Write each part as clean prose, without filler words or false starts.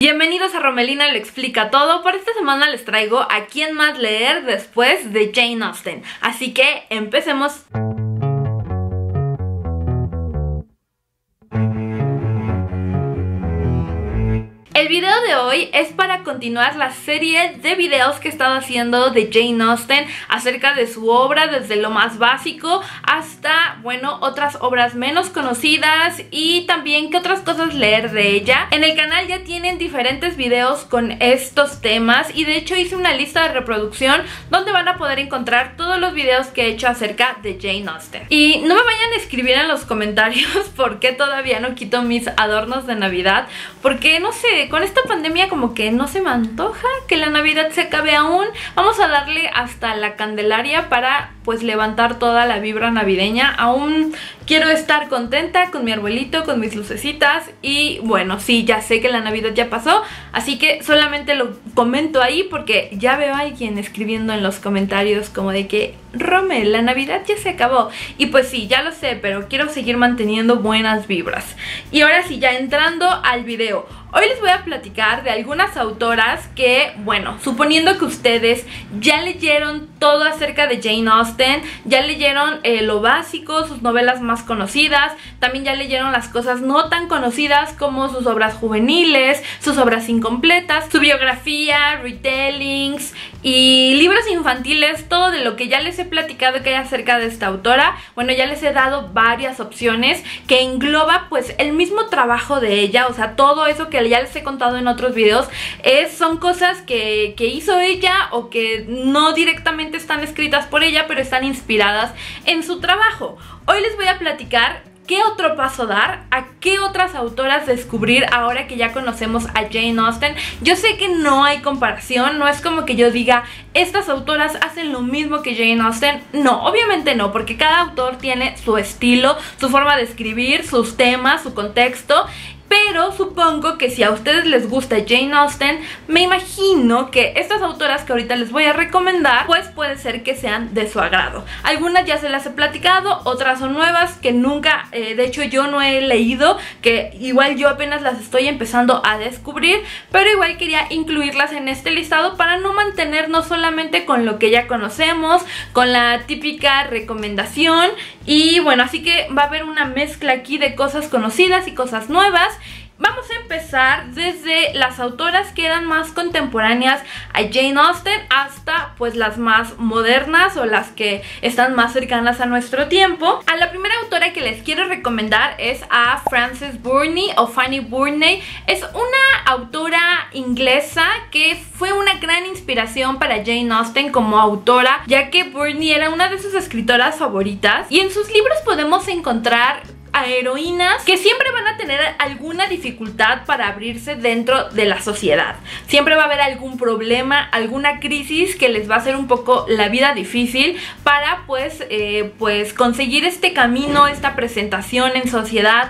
Bienvenidos a Romelina lo explica todo. Por esta semana les traigo a quién más leer después de Jane Austen. Así que empecemos. El video de hoy es para continuar la serie de videos que he estado haciendo de Jane Austen acerca de su obra, desde lo más básico hasta, bueno, otras obras menos conocidas y también qué otras cosas leer de ella. En el canal ya tienen diferentes videos con estos temas y de hecho hice una lista de reproducción donde van a poder encontrar todos los videos que he hecho acerca de Jane Austen. Y no me vayan a escribir en los comentarios por qué todavía no quito mis adornos de Navidad, porque no sé, con esta pandemia como que no se me antoja que la Navidad se acabe aún. Vamos a darle hasta la Candelaria para pues levantar toda la vibra navideña. Aún quiero estar contenta con mi arbolito, con mis lucecitas y bueno, sí, ya sé que la Navidad ya pasó, así que solamente lo comento ahí porque ya veo a alguien escribiendo en los comentarios como de que Rome, la Navidad ya se acabó. Y pues sí, ya lo sé, pero quiero seguir manteniendo buenas vibras. Y ahora sí, ya entrando al video, hoy les voy a platicar de algunas autoras que, bueno, suponiendo que ustedes ya leyeron todo acerca de Jane Austen, ya leyeron lo básico, sus novelas más conocidas, también ya leyeron las cosas no tan conocidas como sus obras juveniles, sus obras incompletas, su biografía, retellings y libros infantiles, todo de lo que ya les he platicado que hay acerca de esta autora. Bueno, ya les he dado varias opciones que engloba pues el mismo trabajo de ella, o sea, todo eso que ya les he contado en otros videos son cosas que hizo ella o que no directamente están escritas por ella, pero están inspiradas en su trabajo. Hoy les voy a platicar qué otro paso dar, a qué otras autoras descubrir ahora que ya conocemos a Jane Austen. Yo sé que no hay comparación, no es como que yo diga estas autoras hacen lo mismo que Jane Austen. No, obviamente no, porque cada autor tiene su estilo, su forma de escribir, sus temas, su contexto. Pero supongo que si a ustedes les gusta Jane Austen, me imagino que estas autoras que ahorita les voy a recomendar, pues puede ser que sean de su agrado. Algunas ya se las he platicado, otras son nuevas que nunca, de hecho yo no he leído, que igual yo apenas las estoy empezando a descubrir, pero igual quería incluirlas en este listado para no mantenernos solamente con lo que ya conocemos, con la típica recomendación. Y bueno, así que va a haber una mezcla aquí de cosas conocidas y cosas nuevas. Vamos a empezar desde las autoras que eran más contemporáneas a Jane Austen hasta pues las más modernas o las que están más cercanas a nuestro tiempo. A la primera autora que les quiero recomendar es a Frances Burney o Fanny Burney. Es una autora inglesa que fue una gran inspiración para Jane Austen como autora, ya que Burney era una de sus escritoras favoritas y en sus libros podemos encontrar a heroínas que siempre van a tener alguna dificultad para abrirse dentro de la sociedad. Siempre va a haber algún problema, alguna crisis que les va a hacer un poco la vida difícil para pues conseguir este camino, esta presentación en sociedad,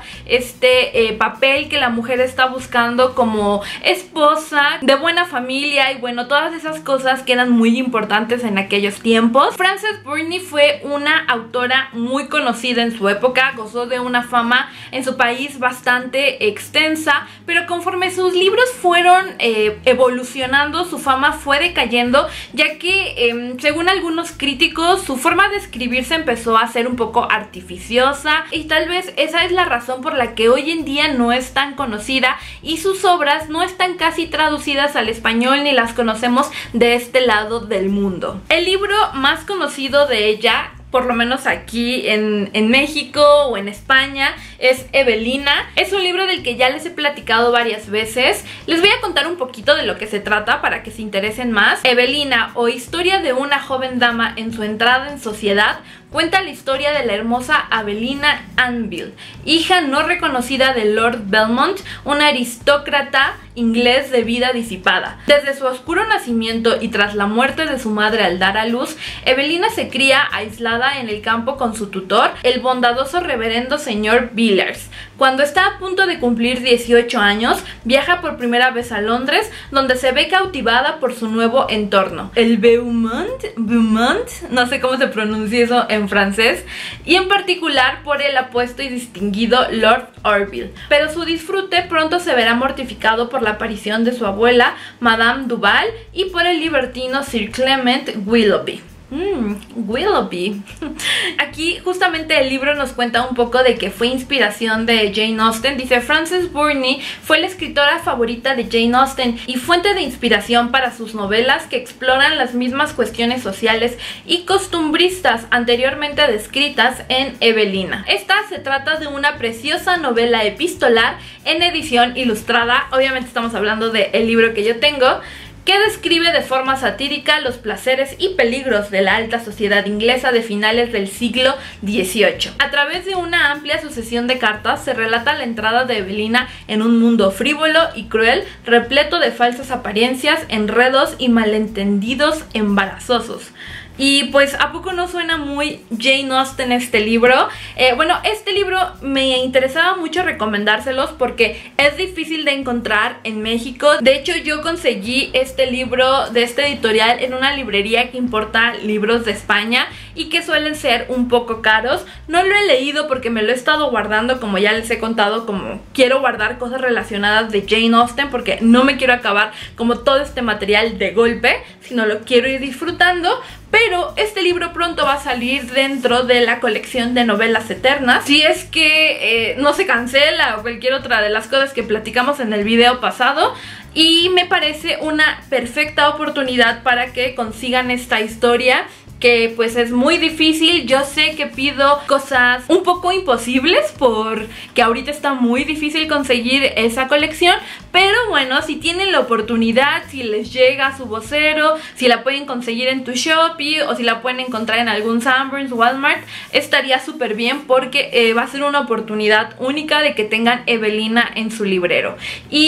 este papel que la mujer está buscando como esposa, de buena familia y bueno, todas esas cosas que eran muy importantes en aquellos tiempos. Frances Burney fue una autora muy conocida en su época, gozó de una fama en su país bastante extensa, pero conforme sus libros fueron evolucionando, su fama fue decayendo, ya que según algunos críticos su forma de escribir se empezó a hacer un poco artificiosa y tal vez esa es la razón por la que hoy en día no es tan conocida y sus obras no están casi traducidas al español ni las conocemos de este lado del mundo. El libro más conocido de ella, por lo menos aquí en México o en España, es Evelina. Es un libro del que ya les he platicado varias veces. Les voy a contar un poquito de lo que se trata para que se interesen más. Evelina, o Historia de una joven dama en su entrada en sociedad, cuenta la historia de la hermosa Evelina Anville, hija no reconocida de Lord Belmont, un aristócrata inglés de vida disipada. Desde su oscuro nacimiento y tras la muerte de su madre al dar a luz, Evelina se cría aislada en el campo con su tutor, el bondadoso reverendo señor Villars. Cuando está a punto de cumplir 18 años, viaja por primera vez a Londres, donde se ve cautivada por su nuevo entorno, el Beaumont, no sé cómo se pronuncia eso en francés, y en particular por el apuesto y distinguido Lord Orville. Pero su disfrute pronto se verá mortificado por la aparición de su abuela, Madame Duval, y por el libertino Sir Clement Willoughby. Willoughby. Aquí justamente el libro nos cuenta un poco de que fue inspiración de Jane Austen. Dice: Frances Burney fue la escritora favorita de Jane Austen y fuente de inspiración para sus novelas que exploran las mismas cuestiones sociales y costumbristas anteriormente descritas en Evelina. Esta se trata de una preciosa novela epistolar en edición ilustrada. Obviamente estamos hablando del libro que yo tengo, que describe de forma satírica los placeres y peligros de la alta sociedad inglesa de finales del siglo XVIII. A través de una amplia sucesión de cartas se relata la entrada de Evelina en un mundo frívolo y cruel, repleto de falsas apariencias, enredos y malentendidos embarazosos. Y pues, ¿a poco no suena muy Jane Austen este libro? Bueno, este libro me interesaba mucho recomendárselos porque es difícil de encontrar en México. De hecho, yo conseguí este libro de este editorial en una librería que importa libros de España y que suelen ser un poco caros. No lo he leído porque me lo he estado guardando, como ya les he contado, como quiero guardar cosas relacionadas de Jane Austen porque no me quiero acabar como todo este material de golpe, sino lo quiero ir disfrutando. Pero este libro pronto va a salir dentro de la colección de novelas eternas, si es que no se cancela o cualquier otra de las cosas que platicamos en el video pasado. Y me parece una perfecta oportunidad para que consigan esta historia, que pues es muy difícil. Yo sé que pido cosas un poco imposibles porque ahorita está muy difícil conseguir esa colección, pero bueno, si tienen la oportunidad, si les llega a su vocero, si la pueden conseguir en tu Shopee o si la pueden encontrar en algún Sanborns, Walmart, estaría súper bien porque va a ser una oportunidad única de que tengan Evelina en su librero.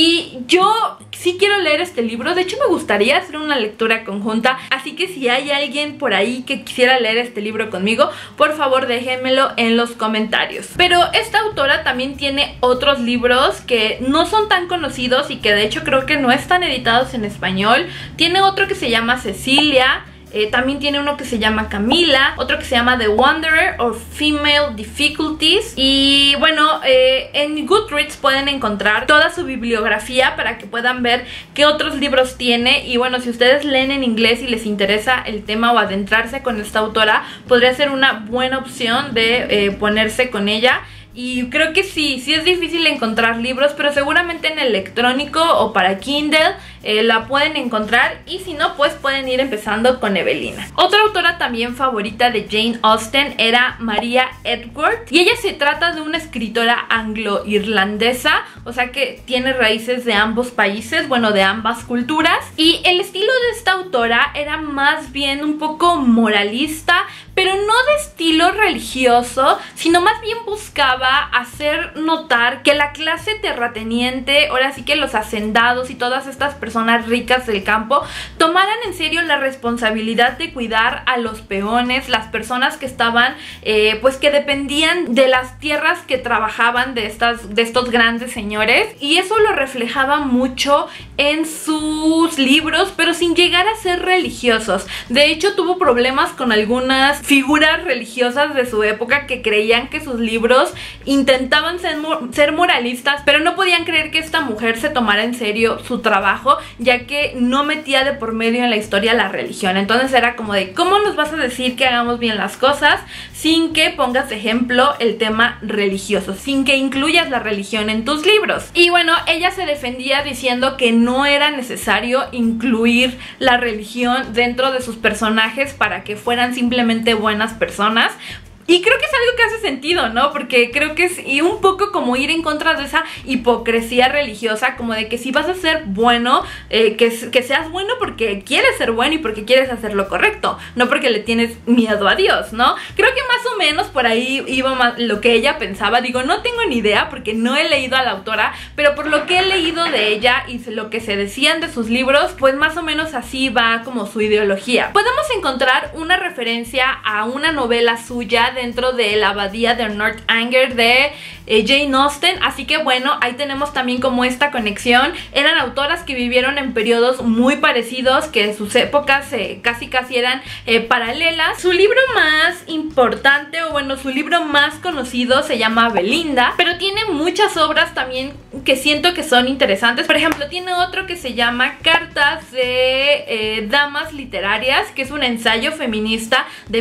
Y yo sí quiero leer este libro, de hecho me gustaría hacer una lectura conjunta, así que si hay alguien por ahí que quisiera leer este libro conmigo, por favor déjenmelo en los comentarios. Pero esta autora también tiene otros libros que no son tan conocidos y que de hecho creo que no están editados en español. Tiene otro que se llama Cecilia, también tiene uno que se llama Camila, otro que se llama The Wanderer or Female Difficulties. Y bueno, en Goodreads pueden encontrar toda su bibliografía para que puedan ver qué otros libros tiene. Y bueno, si ustedes leen en inglés y les interesa el tema o adentrarse con esta autora, podría ser una buena opción de ponerse con ella. Y creo que sí es difícil encontrar libros, pero seguramente en electrónico o para Kindle la pueden encontrar, y si no, pues pueden ir empezando con Evelina. Otra autora también favorita de Jane Austen era Maria Edgeworth, y ella se trata de una escritora anglo-irlandesa, o sea que tiene raíces de ambos países, bueno, de ambas culturas, y el estilo de esta autora era más bien un poco moralista, pero no de estilo religioso, sino más bien buscaba hacer notar que la clase terrateniente, ahora sí que los hacendados y todas estas personas ricas del campo, tomaran en serio la responsabilidad de cuidar a los peones, las personas que estaban, pues que dependían de las tierras que trabajaban de estos grandes señores, y eso lo reflejaba mucho en sus libros, pero sin llegar a ser religiosos. De hecho, tuvo problemas con algunas figuras religiosas de su época que creían que sus libros intentaban ser moralistas, pero no podían creer que esta mujer se tomara en serio su trabajo, ya que no metía de por medio en la historia la religión. Entonces era como de, ¿cómo nos vas a decir que hagamos bien las cosas sin que pongas de ejemplo el tema religioso, sin que incluyas la religión en tus libros? Y bueno, ella se defendía diciendo que no era necesario incluir la religión dentro de sus personajes para que fueran simplemente buenas personas. Y creo que es algo que hace sentido, ¿no? Porque creo que es un poco como ir en contra de esa hipocresía religiosa, como de que si vas a ser bueno, que seas bueno porque quieres ser bueno y porque quieres hacer lo correcto, no porque le tienes miedo a Dios, ¿no? Creo que más o menos por ahí iba más lo que ella pensaba. Digo, no tengo ni idea porque no he leído a la autora, pero por lo que he leído de ella y lo que se decían de sus libros, pues más o menos así va como su ideología. Podemos encontrar una referencia a una novela suya dentro de la abadía de Northanger de Jane Austen, así que bueno, ahí tenemos también como esta conexión. Eran autoras que vivieron en periodos muy parecidos, que sus épocas casi eran paralelas. Su libro más importante, o bueno, su libro más conocido se llama Belinda, pero tiene muchas obras también que siento que son interesantes. Por ejemplo, tiene otro que se llama Cartas de Damas Literarias, que es un ensayo feminista de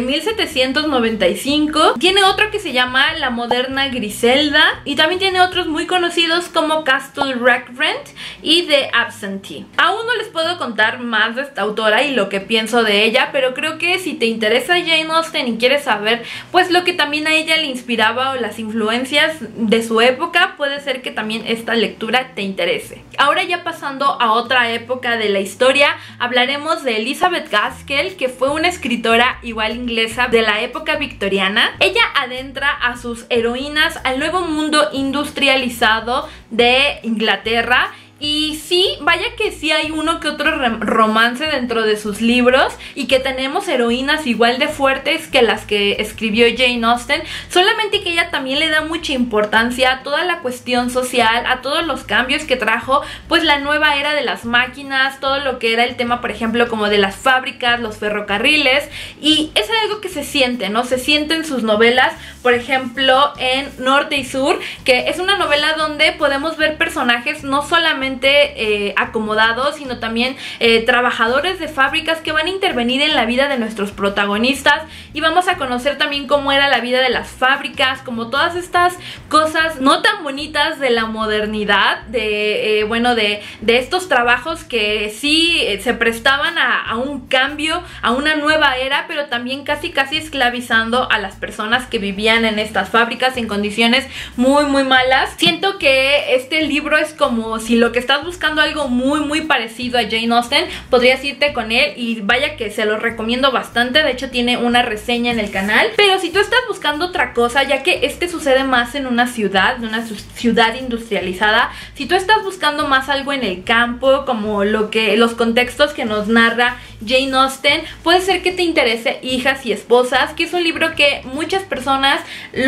1795. Tiene otro que se llama La Moderna Griselda, y también tiene otros muy conocidos como Castle Rackrent y The Absentee. Aún no les puedo contar más de esta autora y lo que pienso de ella, pero creo que si te interesa Jane Austen y quieres saber pues lo que también a ella le inspiraba o las influencias de su época, puede ser que también esta lectura te interese. Ahora, ya pasando a otra época de la historia, hablaremos de Elizabeth Gaskell, que fue una escritora igual inglesa de la época victoriana. Ella adentra a sus heroínas al nuevo mundo industrializado de Inglaterra. Y sí, vaya que sí hay uno que otro romance dentro de sus libros, y que tenemos heroínas igual de fuertes que las que escribió Jane Austen, solamente que ella también le da mucha importancia a toda la cuestión social, a todos los cambios que trajo pues la nueva era de las máquinas, todo lo que era el tema, por ejemplo, como de las fábricas, los ferrocarriles, y es algo que se siente, ¿no? Se siente en sus novelas, por ejemplo en Norte y Sur, que es una novela donde podemos ver personajes no solamente acomodados, sino también trabajadores de fábricas que van a intervenir en la vida de nuestros protagonistas, y vamos a conocer también cómo era la vida de las fábricas, como todas estas cosas no tan bonitas de la modernidad, de estos trabajos que sí se prestaban a un cambio, a una nueva era, pero también casi esclavizando a las personas que vivían en estas fábricas en condiciones muy malas. Siento que este libro es como si lo que estás buscando algo muy parecido a Jane Austen, podrías irte con él, y vaya que se lo recomiendo bastante. De hecho tiene una reseña en el canal. Pero si tú estás buscando otra cosa, ya que este sucede más en una ciudad industrializada, si tú estás buscando más algo en el campo, como los contextos que nos narra Jane Austen, puede ser que te interese Hijas y Esposas, que es un libro que muchas personas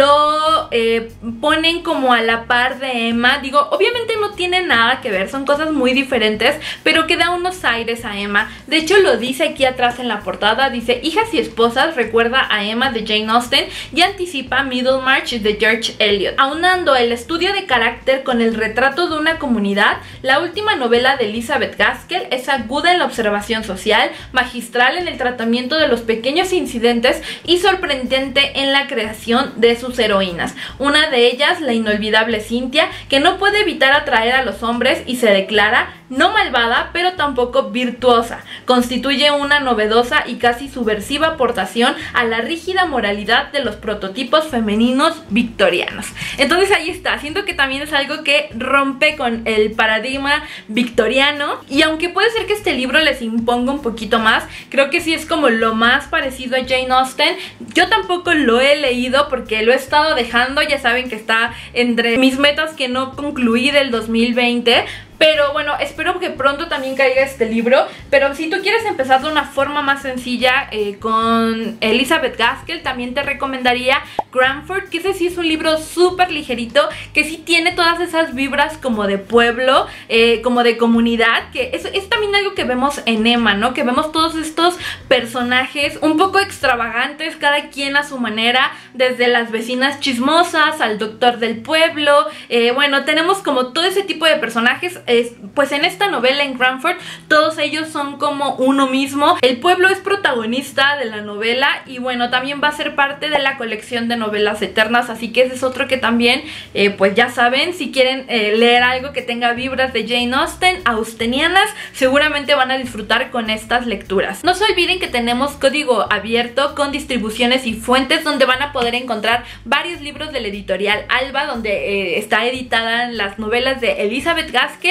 lo ponen como a la par de Emma. Digo, obviamente no tiene nada que ver, son cosas muy diferentes, pero que da unos aires a Emma. De hecho lo dice aquí atrás en la portada, dice: Hijas y Esposas recuerda a Emma de Jane Austen y anticipa Middlemarch de George Eliot. Aunando el estudio de carácter con el retrato de una comunidad, la última novela de Elizabeth Gaskell es aguda en la observación social, magistral en el tratamiento de los pequeños incidentes y sorprendente en la creación de sus heroínas. Una de ellas, la inolvidable Cynthia, que no puede evitar atraer a los hombres y se declara no malvada, pero tampoco virtuosa. Constituye una novedosa y casi subversiva aportación a la rígida moralidad de los prototipos femeninos victorianos. Entonces ahí está, siento que también es algo que rompe con el paradigma victoriano, y aunque puede ser que este libro les imponga un poquito más, creo que sí es como lo más parecido a Jane Austen. Yo tampoco lo he leído porque lo he estado dejando, ya saben que está entre mis metas que no concluí del 2020, pero bueno, espero que pronto también caiga este libro. Pero si tú quieres empezar de una forma más sencilla con Elizabeth Gaskell, también te recomendaría Cranford, que ese sí es un libro súper ligerito, que sí tiene todas esas vibras como de pueblo, como de comunidad, que es también algo que vemos en Emma, ¿no? Que vemos todos estos personajes un poco extravagantes, cada quien a su manera, desde las vecinas chismosas al doctor del pueblo. Bueno, tenemos como todo ese tipo de personajes. Pues en esta novela, en Cranford, todos ellos son como uno mismo. El pueblo es protagonista de la novela, y bueno, también va a ser parte de la colección de novelas eternas, así que ese es otro que también, pues ya saben, si quieren leer algo que tenga vibras de Jane Austen, austenianas, seguramente van a disfrutar con estas lecturas. No se olviden que tenemos código abierto con distribuciones y fuentes, donde van a poder encontrar varios libros de la editorial Alba, donde está editada las novelas de Elizabeth Gaskell,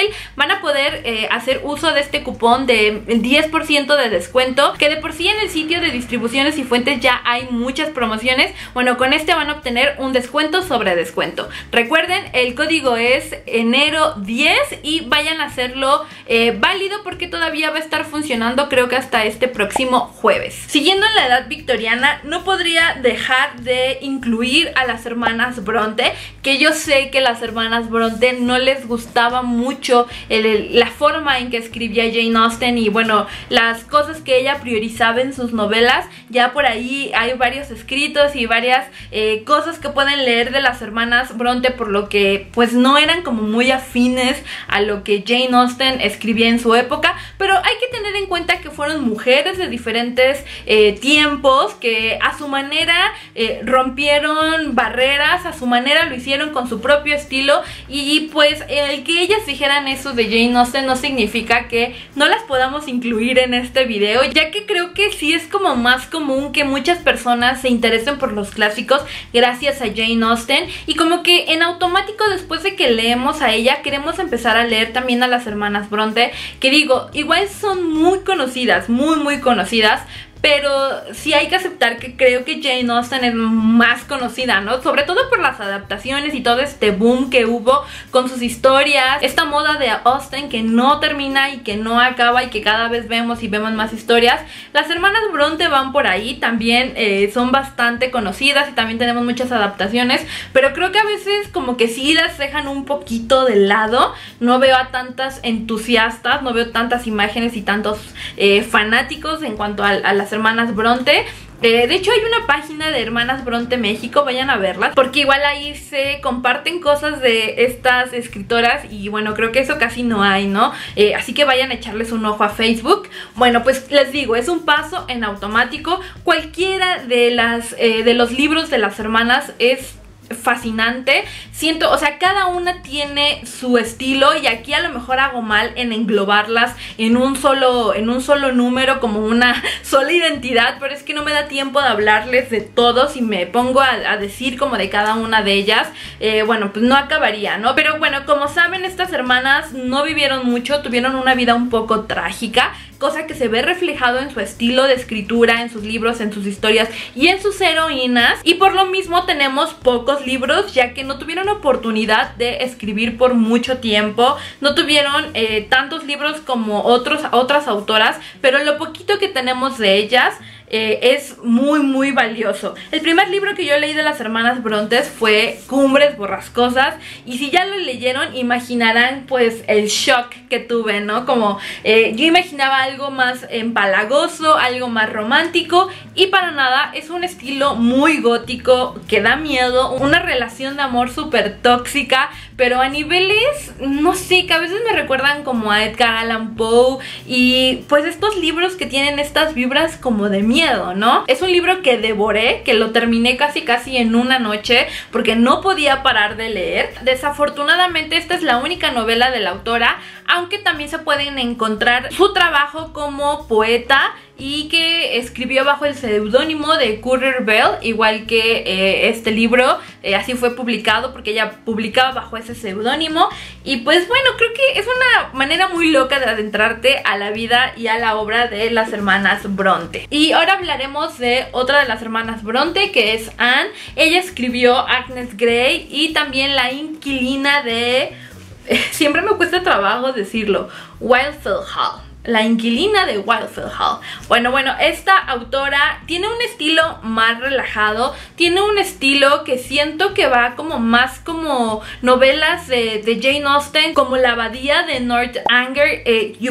van a poder hacer uso de este cupón de 10% de descuento, que de por sí en el sitio de distribuciones y fuentes ya hay muchas promociones. Bueno, con este van a obtener un descuento sobre descuento. Recuerden, el código es enero 10 y vayan a hacerlo válido porque todavía va a estar funcionando, creo que hasta este próximo jueves. Siguiendo en la edad victoriana, no podría dejar de incluir a las hermanas Bronte, que yo sé que las hermanas Bronte no les gustaba mucho la forma en que escribía Jane Austen y bueno, las cosas que ella priorizaba en sus novelas. Ya por ahí hay varios escritos y varias cosas que pueden leer de las hermanas Bronte, por lo que pues no eran como muy afines a lo que Jane Austen escribía en su época, pero hay que tener en cuenta que fueron mujeres de diferentes tiempos, que a su manera rompieron barreras, a su manera lo hicieron con su propio estilo, y pues el que ellas dijeran eso de Jane Austen no significa que no las podamos incluir en este video, ya que creo que sí es como más común que muchas personas se interesen por los clásicos gracias a Jane Austen, y como que en automático después de que leemos a ella queremos empezar a leer también a las hermanas Bronte, que digo, igual son muy conocidas, muy conocidas, pero sí hay que aceptar que creo que Jane Austen es más conocida, ¿no? Sobre todo por las adaptaciones y todo este boom que hubo con sus historias, esta moda de Austen que no termina y que no acaba y que cada vez vemos y vemos más historias. Las hermanas Bronte van por ahí, también son bastante conocidas y también tenemos muchas adaptaciones, pero creo que a veces como que sí las dejan un poquito de lado. No veo a tantas entusiastas, no veo tantas imágenes y tantos fanáticos en cuanto a las hermanas Bronte. De hecho hay una página de Hermanas Bronte México, vayan a verlas, porque igual ahí se comparten cosas de estas escritoras y bueno, creo que eso casi no hay, ¿no? Así que vayan a echarles un ojo a Facebook. Bueno, pues les digo, es un paso en automático. Cualquiera de los libros de las hermanas es fascinante. Siento, o sea, cada una tiene su estilo y aquí a lo mejor hago mal en englobarlas en un solo número, como una sola identidad, pero es que no me da tiempo de hablarles de todos y me pongo a decir como de cada una de ellas. Bueno, pues no acabaría, ¿no? Pero bueno, como saben, estas hermanas no vivieron mucho, tuvieron una vida un poco trágica, cosa que se ve reflejado en su estilo de escritura, en sus libros, en sus historias y en sus heroínas, y por lo mismo tenemos pocos libros, ya que no tuvieron oportunidad de escribir por mucho tiempo, no tuvieron tantos libros como otras autoras, pero lo poquito que tenemos de ellas es muy valioso. El primer libro que yo leí de las hermanas Brontes fue Cumbres Borrascosas, y si ya lo leyeron imaginarán pues el shock que tuve, ¿no? Como yo imaginaba algo más empalagoso, algo más romántico, y para nada, es un estilo muy gótico que da miedo, una relación de amor súper tóxica, pero a niveles, no sé, que a veces me recuerdan como a Edgar Allan Poe, y pues estos libros que tienen estas vibras como de miedo, ¿no? Es un libro que devoré, que lo terminé casi en una noche porque no podía parar de leer. Desafortunadamente esta es la única novela de la autora, aunque también se pueden encontrar su trabajo como poeta y que escribió bajo el seudónimo de Currer Bell, igual que este libro, así fue publicado porque ella publicaba bajo ese seudónimo. Y pues bueno, creo que es una manera muy loca de adentrarte a la vida y a la obra de las hermanas Bronte. Y ahora hablaremos de otra de las hermanas Bronte, que es Anne. Ella escribió Agnes Grey y también La inquilina de... siempre me cuesta trabajo decirlo, Wildfell Hall. La inquilina de Wildfell Hall. Bueno, esta autora tiene un estilo más relajado, tiene un estilo que siento que va como más como novelas de Jane Austen, como La abadía de Northanger.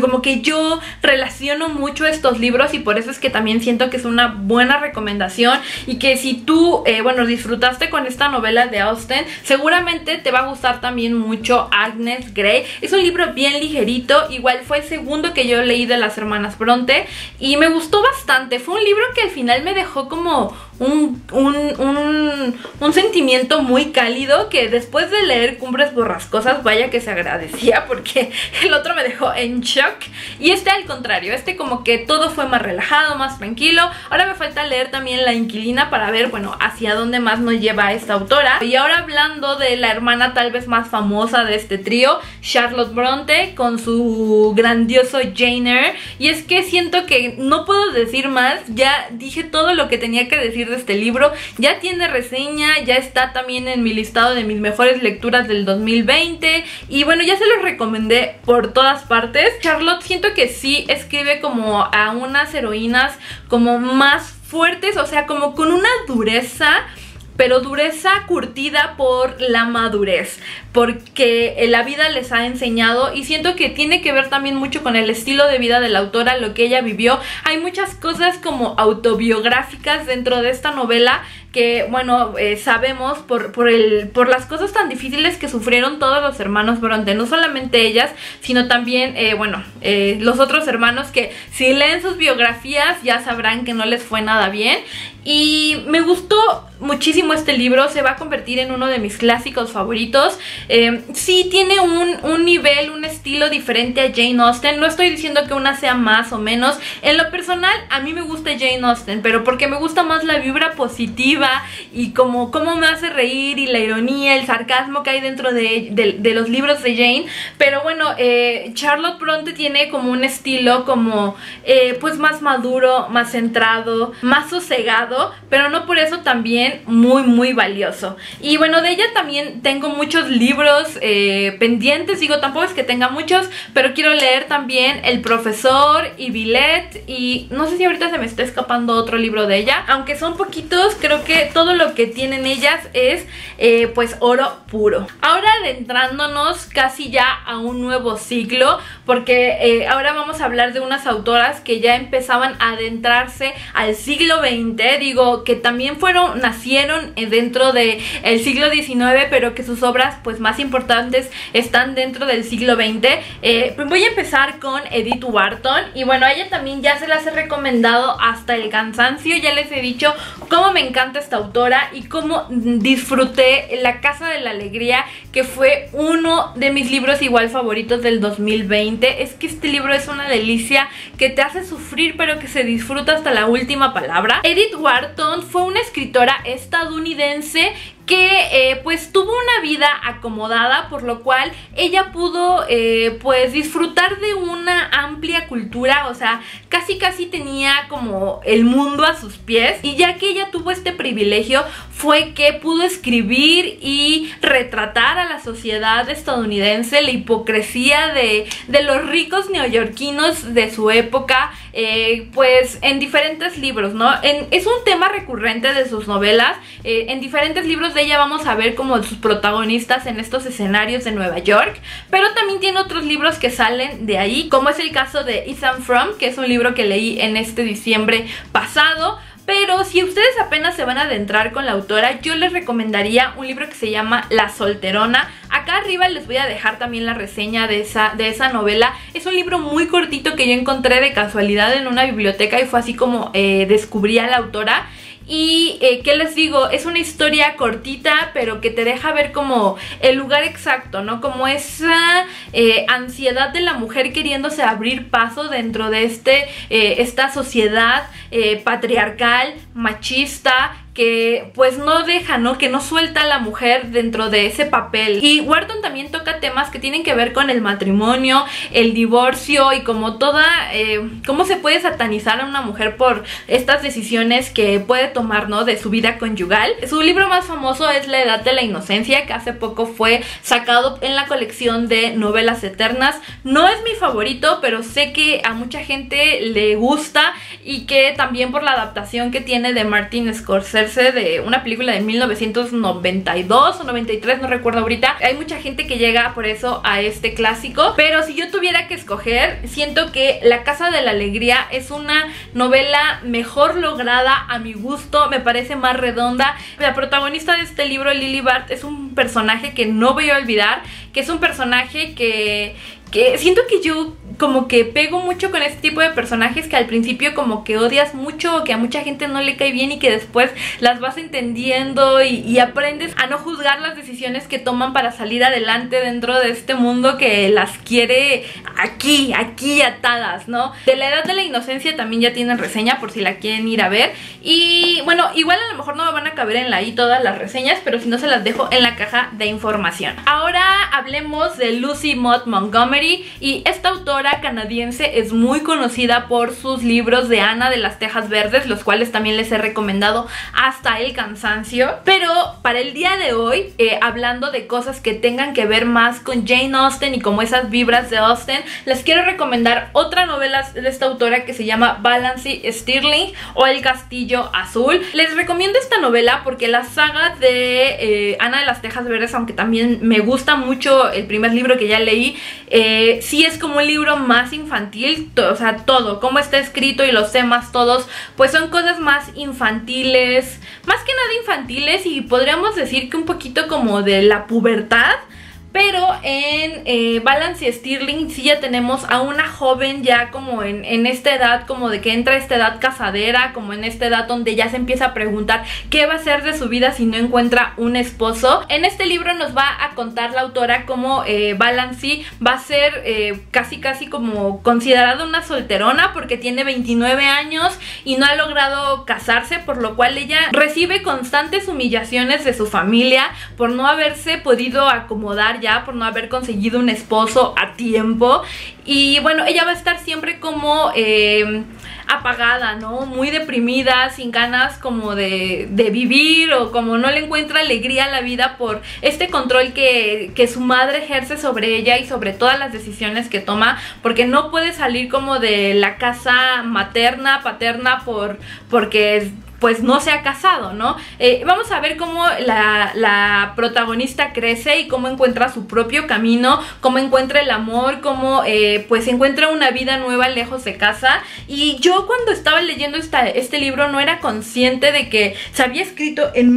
Yo relaciono mucho estos libros y por eso es que también siento que es una buena recomendación, y que si tú, disfrutaste con esta novela de Austen, seguramente te va a gustar también mucho Agnes Grey. Es un libro bien ligerito, igual fue el segundo que yo leí de las hermanas Bronte y me gustó bastante. Fue un libro que al final me dejó como un sentimiento muy cálido que después de leer Cumbres Borrascosas, vaya que se agradecía, porque el otro me dejó en shock. Y este al contrario, este como que todo fue más relajado, más tranquilo. Ahora me falta leer también La Inquilina para ver, bueno, hacia dónde más nos lleva esta autora. Y ahora hablando de la hermana tal vez más famosa de este trío, Charlotte Bronte, con su grandioso Jane Eyre. Y es que siento que no puedo decir más, ya dije todo lo que tenía que decir de este libro. Ya tiene reseña, ya está también en mi listado de mis mejores lecturas del 2020. Y bueno, ya se los recomendé por todas partes. Charlotte siento que sí escribe como a unas heroínas como más fuertes, o sea, como con una dureza, pero dureza curtida por la madurez, porque la vida les ha enseñado, y siento que tiene que ver también mucho con el estilo de vida de la autora, lo que ella vivió. Hay muchas cosas como autobiográficas dentro de esta novela que, bueno, sabemos por las cosas tan difíciles que sufrieron todos los hermanos Bronte, no solamente ellas, sino también, los otros hermanos, que si leen sus biografías ya sabrán que no les fue nada bien. Y me gustó muchísimo este libro, se va a convertir en uno de mis clásicos favoritos. Sí tiene un nivel, un estilo diferente a Jane Austen. No estoy diciendo que una sea más o menos. En lo personal, a mí me gusta Jane Austen, pero porque me gusta más la vibra positiva y cómo me hace reír, y la ironía, el sarcasmo que hay dentro de los libros de Jane. Pero bueno, Charlotte Bronte tiene como un estilo como pues más maduro, más centrado, más sosegado, pero no por eso también muy valioso. Y bueno, de ella también tengo muchos libros pendientes. Digo, tampoco es que tenga muchos, pero quiero leer también El Profesor y Villette, y no sé si ahorita se me está escapando otro libro de ella, aunque son poquitos. Creo que todo lo que tienen ellas es pues oro puro. Ahora adentrándonos casi ya a un nuevo ciclo, porque ahora vamos a hablar de unas autoras que ya empezaban a adentrarse al siglo XX. Digo, que también nacieron dentro del siglo XIX, pero que sus obras pues más importantes están dentro del siglo XX. Pues voy a empezar con Edith Wharton, y bueno, a ella también ya se las he recomendado hasta el cansancio. Ya les he dicho cómo me encanta esta autora y cómo disfruté La Casa de la Alegría, que fue uno de mis libros igual favoritos del 2020. Es que este libro es una delicia, que te hace sufrir pero que se disfruta hasta la última palabra. Edith Wharton fue una escritora estadounidense que pues tuvo una vida acomodada, por lo cual ella pudo pues disfrutar de una amplia cultura. O sea, casi tenía como el mundo a sus pies, y ya que ella tuvo este privilegio, fue que pudo escribir y retratar a la sociedad estadounidense, la hipocresía de los ricos neoyorquinos de su época, pues en diferentes libros, ¿no? Es un tema recurrente de sus novelas. En diferentes libros de ella vamos a ver como sus protagonistas en estos escenarios de Nueva York, pero también tiene otros libros que salen de ahí, como es el caso de Ethan Frome, que es un libro que leí en este diciembre pasado. Pero si ustedes apenas se van a adentrar con la autora, yo les recomendaría un libro que se llama La Solterona. Acá arriba les voy a dejar también la reseña de esa novela. Es un libro muy cortito que yo encontré de casualidad en una biblioteca, y fue así como descubrí a la autora. Y ¿qué les digo? Es una historia cortita, pero que te deja ver como el lugar exacto, ¿no? Como esa ansiedad de la mujer queriéndose abrir paso dentro de esta sociedad patriarcal, machista, que pues no deja, ¿no? Que no suelta a la mujer dentro de ese papel. Y Wharton también toca temas que tienen que ver con el matrimonio, el divorcio, y como cómo se puede satanizar a una mujer por estas decisiones que puede tomar, ¿no? De su vida conyugal. Su libro más famoso es La Edad de la Inocencia, que hace poco fue sacado en la colección de novelas eternas. No es mi favorito, pero sé que a mucha gente le gusta, y que también por la adaptación que tiene de Martin Scorsese, de una película de 1992 o 93, no recuerdo ahorita. Hay mucha gente que llega por eso a este clásico, pero si yo tuviera que escoger, siento que La Casa de la Alegría es una novela mejor lograda a mi gusto, me parece más redonda. La protagonista de este libro, Lily Bart, es un personaje que no voy a olvidar, que es un personaje que siento que yo como que pego mucho con este tipo de personajes que al principio como que odias mucho, o que a mucha gente no le cae bien y que después las vas entendiendo y aprendes a no juzgar las decisiones que toman para salir adelante dentro de este mundo que las quiere aquí atadas, ¿no? De la edad de la inocencia también ya tienen reseña por si la quieren ir a ver. Y bueno, igual a lo mejor no me van a caber en la i todas las reseñas, pero si no se las dejo en la caja de información. Ahora hablemos de Lucy Maud Montgomery, y esta autora canadiense es muy conocida por sus libros de Ana de las Tejas Verdes, los cuales también les he recomendado hasta el cansancio. Pero para el día de hoy, hablando de cosas que tengan que ver más con Jane Austen y como esas vibras de Austen, les quiero recomendar otra novela de esta autora que se llama Valancy Stirling o El Castillo Azul. Les recomiendo esta novela porque la saga de Ana de las Tejas Verdes, aunque también me gusta mucho el primer libro que ya leí, sí es como un libro más infantil, o sea, todo, cómo está escrito y los temas todos, pues son cosas más infantiles, más que nada infantiles, y podríamos decir que un poquito como de la pubertad. Pero en Valancy Stirling sí ya tenemos a una joven ya como en esta edad, como de que entra a esta edad casadera, como en esta edad donde ya se empieza a preguntar qué va a hacer de su vida si no encuentra un esposo. En este libro nos va a contar la autora cómo Valancy va a ser casi como considerada una solterona porque tiene 29 años y no ha logrado casarse, por lo cual ella recibe constantes humillaciones de su familia por no haberse podido acomodar ya, por no haber conseguido un esposo a tiempo. Y bueno, ella va a estar siempre como apagada, ¿no? Muy deprimida, sin ganas como de vivir, o como no le encuentra alegría a la vida por este control que su madre ejerce sobre ella y sobre todas las decisiones que toma, porque no puede salir como de la casa materna, paterna, porque pues no se ha casado, ¿no? Vamos a ver cómo la protagonista crece y cómo encuentra su propio camino, cómo encuentra el amor, cómo pues encuentra una vida nueva lejos de casa. Y yo cuando estaba leyendo este libro no era consciente de que se había escrito en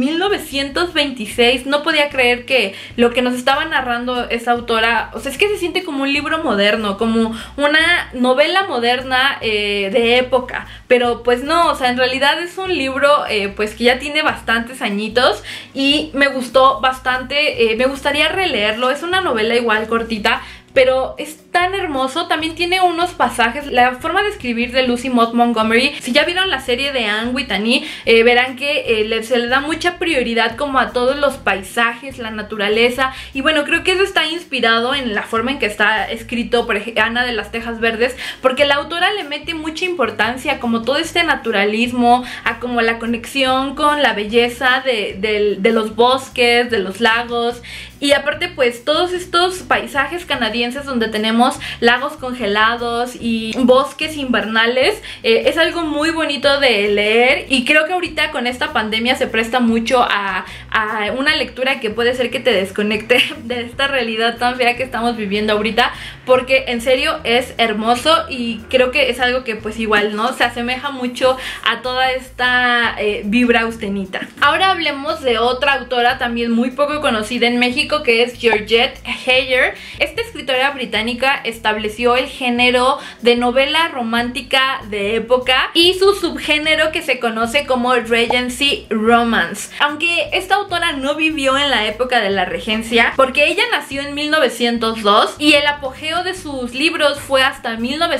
1926. No podía creer que lo que nos estaba narrando esa autora, o sea, es que se siente como un libro moderno, como una novela moderna de época, pero pues no, o sea, en realidad es un libro pues que ya tiene bastantes añitos y me gustó bastante. Me gustaría releerlo. Es una novela igual cortita, pero es tan hermoso. También tiene unos pasajes, la forma de escribir de Lucy Maud Montgomery. Si ya vieron la serie de Anne with an E, verán que se le da mucha prioridad como a todos los paisajes, la naturaleza. Y bueno, creo que eso está inspirado en la forma en que está escrito, por ejemplo, Ana de las Tejas Verdes, porque la autora le mete mucha importancia como todo este naturalismo, a como la conexión con la belleza de los bosques, de los lagos. Y aparte pues todos estos paisajes canadienses donde tenemos lagos congelados y bosques invernales, es algo muy bonito de leer. Y creo que ahorita con esta pandemia se presta mucho a una lectura que puede ser que te desconecte de esta realidad tan fea que estamos viviendo ahorita, porque en serio es hermoso y creo que es algo que pues igual, ¿no? Se asemeja mucho a toda esta vibra austenita. Ahora hablemos de otra autora también muy poco conocida en México, que es Georgette Heyer. Esta escritora británica estableció el género de novela romántica de época y su subgénero que se conoce como Regency Romance. Aunque esta autora no vivió en la época de la regencia, porque ella nació en 1902 y el apogeo de sus libros fue hasta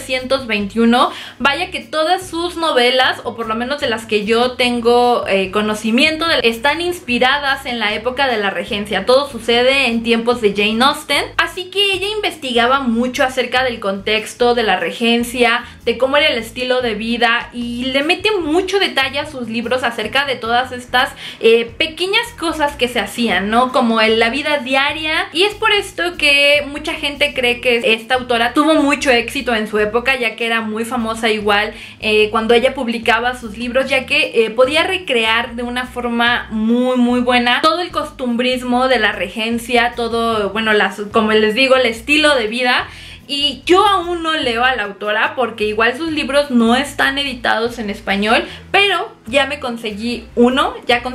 1921, vaya que todas sus novelas, o por lo menos de las que yo tengo conocimiento, están inspiradas en la época de la regencia. Todo sucede en tiempos de Jane Austen, así que ella investigaba mucho acerca del contexto de la regencia, de cómo era el estilo de vida, y le mete mucho detalle a sus libros acerca de todas estas pequeñas cosas que se hacían, ¿no? Como en la vida diaria. Y es por esto que mucha gente cree que esta autora tuvo mucho éxito en su época, ya que era muy famosa igual cuando ella publicaba sus libros, ya que podía recrear de una forma muy buena todo el costumbrismo de la regencia, todo, bueno, como les digo, el estilo de vida. y yo aún no leo a la autora porque igual sus libros no están editados en español, pero ya conseguí uno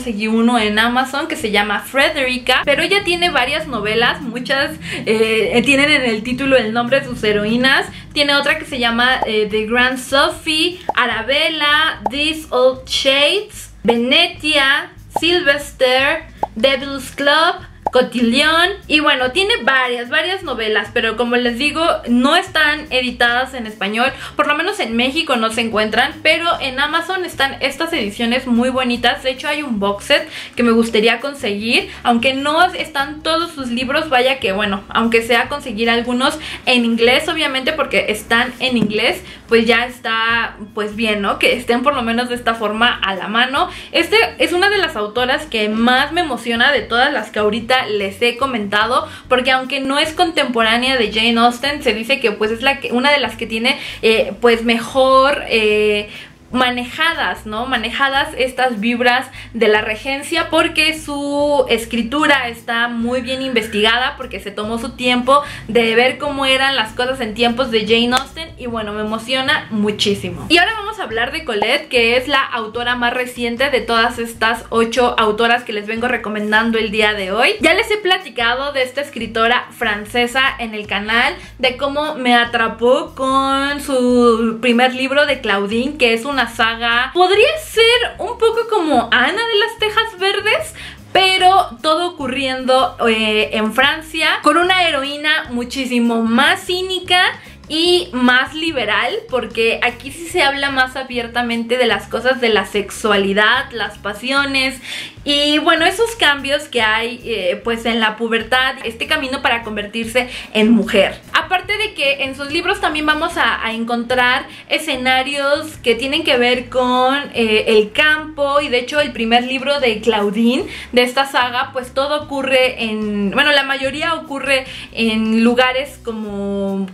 en Amazon que se llama Frederica, pero ella tiene varias novelas, muchas tienen en el título el nombre de sus heroínas. Tiene otra que se llama The Grand Sophie, Arabella, These Old Shades, Venetia, Sylvester, Devil's Club, Cotillon, y bueno, tiene varias novelas, pero como les digo, no están editadas en español, por lo menos en México no se encuentran, pero en Amazon están estas ediciones muy bonitas. De hecho hay un box set que me gustaría conseguir, aunque no están todos sus libros, vaya que bueno, aunque sea conseguir algunos en inglés, obviamente porque están en inglés, pues ya está pues bien, ¿no? Que estén por lo menos de esta forma a la mano. Este es una de las autoras que más me emociona de todas las que ahorita les he comentado, porque aunque no es contemporánea de Jane Austen, se dice que pues es una de las que tiene pues mejor manejadas, ¿no? Manejadas estas vibras de la regencia, porque su escritura está muy bien investigada, porque se tomó su tiempo de ver cómo eran las cosas en tiempos de Jane Austen, y bueno, me emociona muchísimo. Y ahora vamos a hablar de Colette, que es la autora más reciente de todas estas 8 autoras que les vengo recomendando el día de hoy. Ya les he platicado de esta escritora francesa en el canal, de cómo me atrapó con su primer libro de Claudine, que es una saga, podría ser un poco como Ana de las Tejas Verdes, pero todo ocurriendo en Francia, con una heroína muchísimo más cínica y más liberal, porque aquí sí se habla más abiertamente de las cosas de la sexualidad, las pasiones y bueno, esos cambios que hay pues en la pubertad, este camino para convertirse en mujer. Aparte de que en sus libros también vamos a encontrar escenarios que tienen que ver con el campo, y de hecho el primer libro de Claudine, de esta saga, pues todo ocurre en, bueno, la mayoría ocurre en lugares como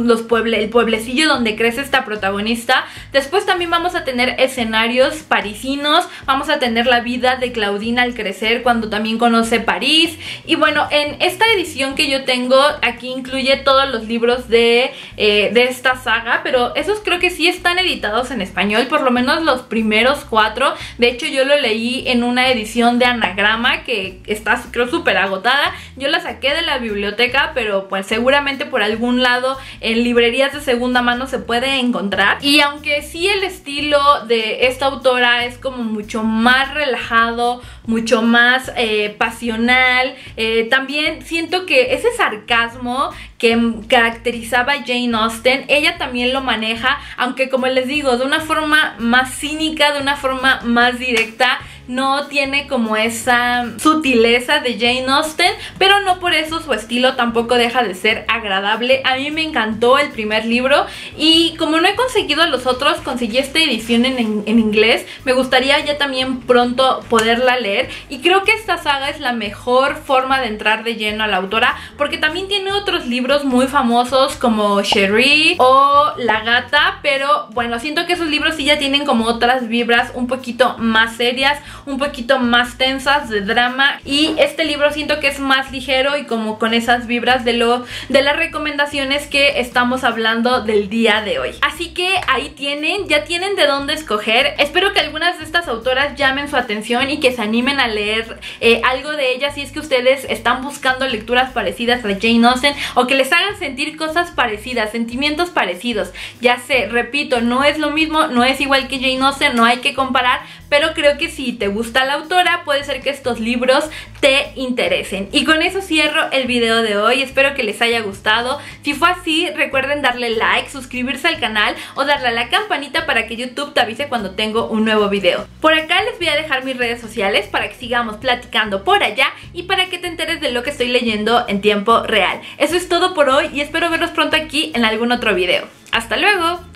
el pueblecillo donde crece esta protagonista. Después también vamos a tener escenarios parisinos, vamos a tener la vida de Claudine al crecer, cuando también conoce París. Y bueno, en esta edición que yo tengo aquí incluye todos los libros de esta saga, pero esos creo que sí están editados en español, por lo menos los primeros 4. De hecho yo lo leí en una edición de Anagrama que está creo súper agotada. Yo la saqué de la biblioteca, pero pues seguramente por algún lado en librerías de segunda mano se puede encontrar. Y aunque sí el estilo de esta autora es como mucho más relajado, mucho más pasional, también siento que ese sarcasmo que caracterizaba a Jane Austen, ella también lo maneja, aunque como les digo, de una forma más cínica, de una forma más directa. No tiene como esa sutileza de Jane Austen, pero no por eso su estilo tampoco deja de ser agradable. A mí me encantó el primer libro, y como no he conseguido los otros, conseguí esta edición en inglés. Me gustaría ya también pronto poderla leer, y creo que esta saga es la mejor forma de entrar de lleno a la autora, porque también tiene otros libros muy famosos como Cherie o La Gata, pero bueno, siento que esos libros sí ya tienen como otras vibras un poquito más serias, un poquito más tensas, de drama, y este libro siento que es más ligero y como con esas vibras de las recomendaciones que estamos hablando del día de hoy. Así que ahí ya tienen de dónde escoger. Espero que algunas de estas autoras llamen su atención y que se animen a leer algo de ellas, si es que ustedes están buscando lecturas parecidas a Jane Austen, o que les hagan sentir cosas parecidas, sentimientos parecidos. Ya sé, repito, no es lo mismo, no es igual que Jane Austen, no hay que comparar, pero creo que si te gusta la autora, puede ser que estos libros te interesen. Y con eso cierro el video de hoy. Espero que les haya gustado. Si fue así, recuerden darle like, suscribirse al canal o darle a la campanita para que YouTube te avise cuando tengo un nuevo video. Por acá les voy a dejar mis redes sociales para que sigamos platicando por allá y para que te enteres de lo que estoy leyendo en tiempo real. Eso es todo por hoy y espero verlos pronto aquí en algún otro video. ¡Hasta luego!